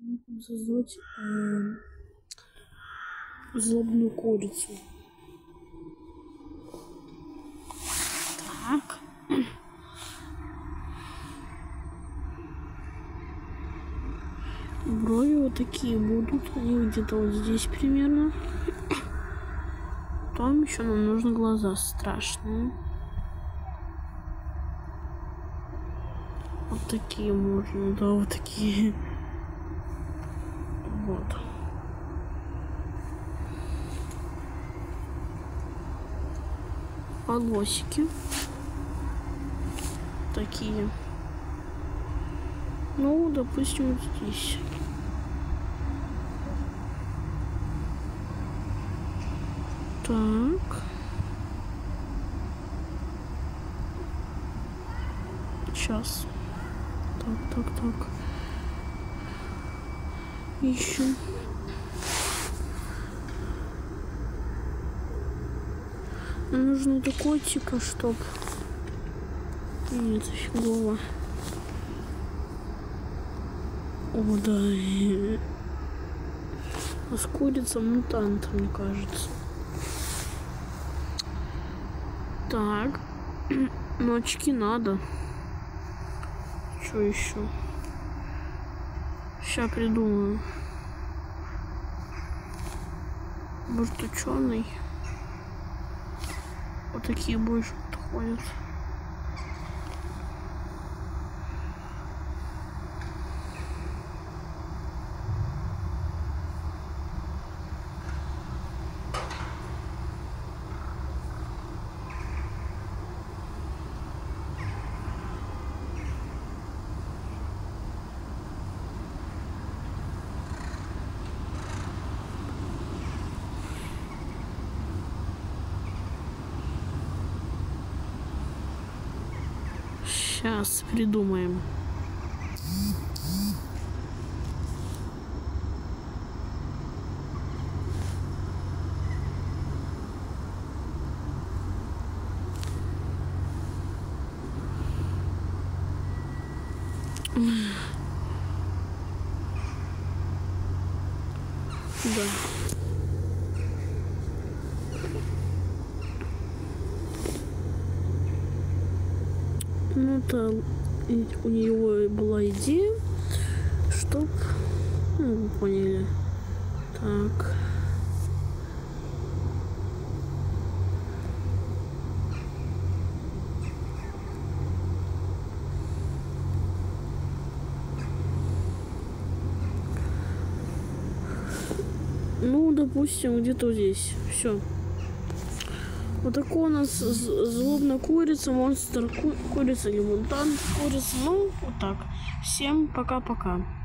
Создать злобную курицу. Так. Брови вот такие будут. Они где-то вот здесь примерно. Потом еще нам нужны глаза страшные. Вот такие можно, да, вот такие. Вот. Волосики. Такие. Ну, допустим, вот здесь. Так. Сейчас. Так. Ищем. Нужно такой типа, чтоб... Нет, фигово. О, да. А с курица мутант, мне кажется. Так. Ну, очки надо. Что еще? Сейчас придумаю. Может, ученый? Вот такие больше подходят. Сейчас придумаем. Да. Ну, это у нее была идея, чтоб, ну, вы поняли. Так. Ну, допустим, где-то здесь. Все. Вот такой у нас злобная курица, монстр курица или мутант курица. Ну, вот так. Всем пока-пока.